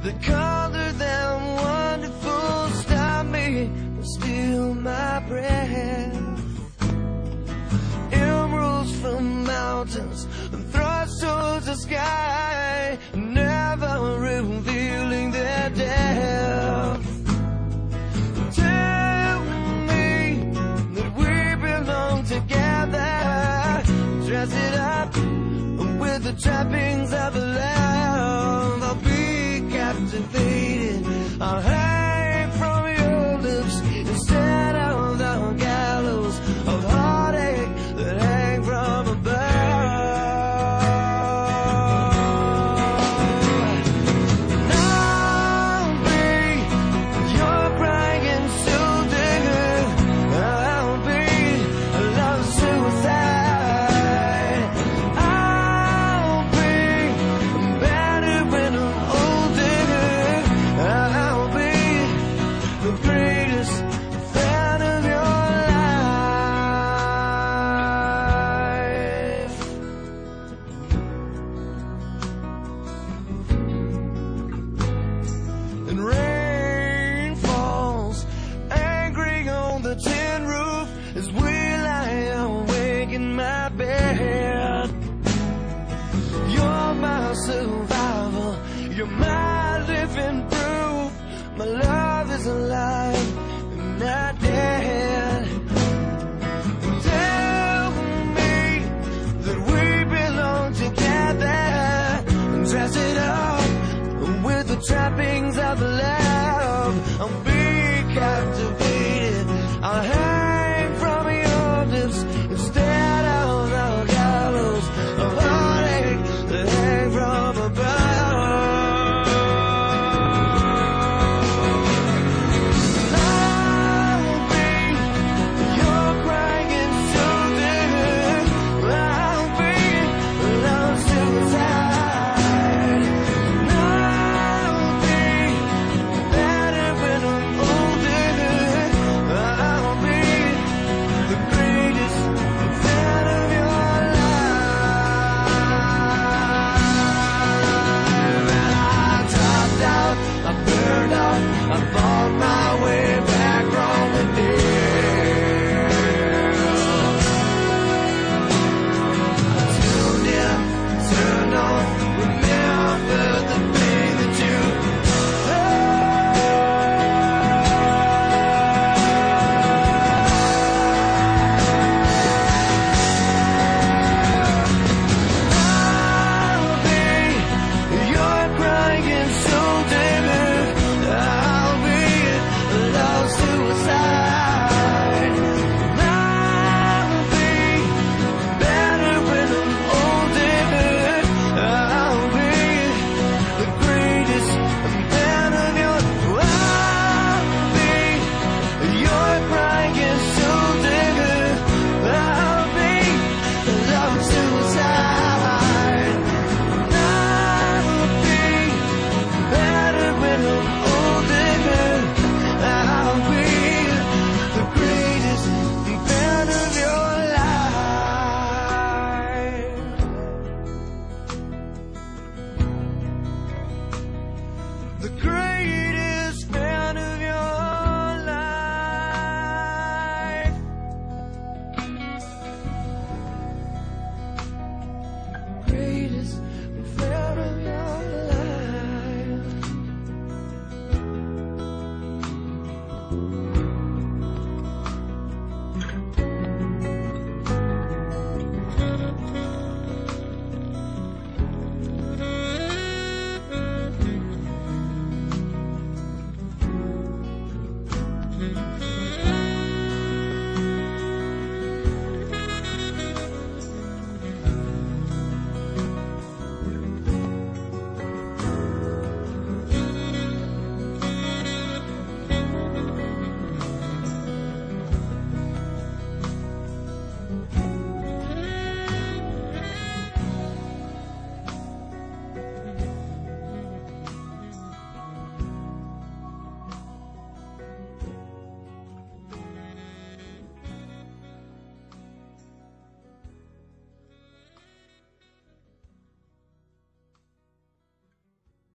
the color that wonderful stop me and steal my breath. Emeralds from mountains and thrust towards the sky, never revealing their depth. Tell me that we belong together. Dress it up with the trappings of love. I'll be captivated. I'll hang from your lips instead of the gallows of heartache that hang from above. And I'll be your crying soul digger. I'll be a love suicide. I'll be better when I'm older. I'll be the greatest fan of your life. And rain falls angry on the tin roof as we lie awake in my bed. You're my survival, you're my living proof. My love is alive.